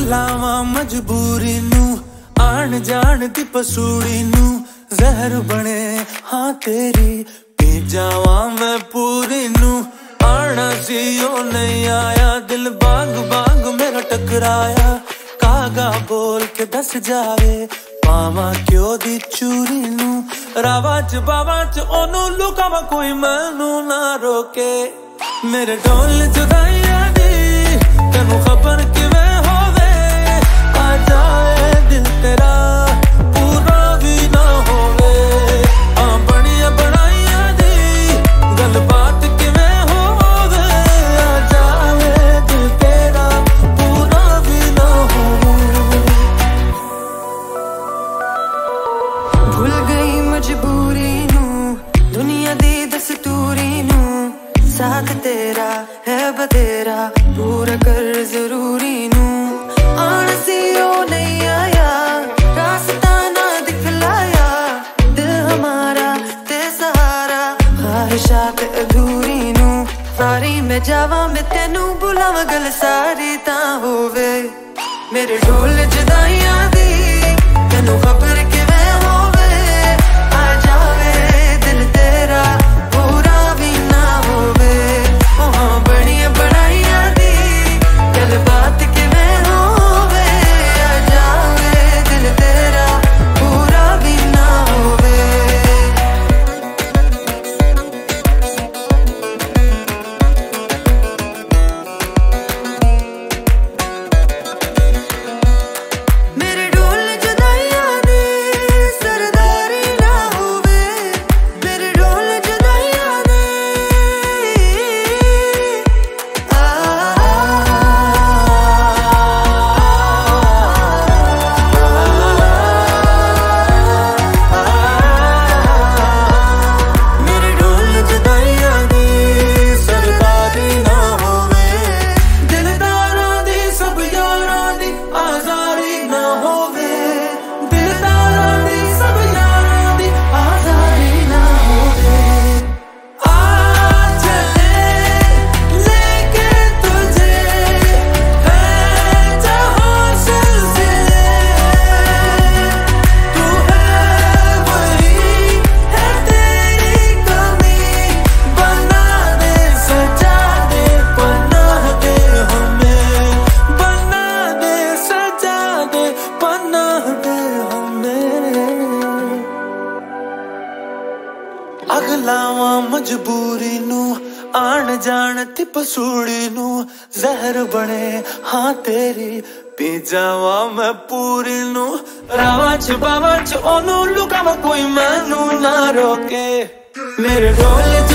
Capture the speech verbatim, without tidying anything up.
लावा मजबूरी नू आन जान दी पसूड़ी नू जहर बने हाँ तेरी पी जावा मैं पूरी नू आना सी ओ नहीं आया दिल बांग बांग मेरा टकराया कागा बोल के दस जावे पावा क्यों दी चूरी नू रावा च बावा च ओनू लुकावा कोई मैनू ना रोके मेरे ढोल जुदाइया दी तेनू खबर किवें होवे आ जाए दिल तेरा पूरा भी ना होवे आ बनिया बनाइया दी गल बात किवें होवे आ जाए दिल तेरा पूरा भी ना होवे भूल गई मजबूरी नू दुनिया दी दस्तूरी नू साथ तेरा है बतेरा पूरा कर जरूरी नू आना सी ओ नहीं आया रास्ता ना दिखलाया दिल हमारा ते सहारा ख्वाहिशात अधूरी नू सारी मैं जावा मैं तेनू बुलावा गल सारी ता होवे मेरे ढोल जुदाइयां दी तेनू खबर किवें होवे आ जावे दिल तेरा पूरा भी ना होवे बड़िया बढ़ाइया दी गल बात किवें होवे आ जावे दिल तेरा पूरा भी ना होवे मेरे ढोल जुदाइया दी सरदारी ना होवे मेरे ढोल जुदाइया दी मेरे ढोल जुदाइया दी सरदारी ना होवे दिलदारां दी सब यारां दी आजारी ना होवे दिलदारां दी सब यारां दी आजारी ना होवे आ चले लेके तुझे है जहां सिलसिले तू है वही है तेरी कमी बना दे सजा दे पनाह दे हमें बना दे सजा दे पनाह दे हमें अगलावा मजबूरी नू आन जान ती पसूड़ी नू जहर बने हाँ तेरी पी जावा मैं पूरी नू रावा च बावा च ओनू लुकावा कोई मैनू ना रोके मेरे ढोल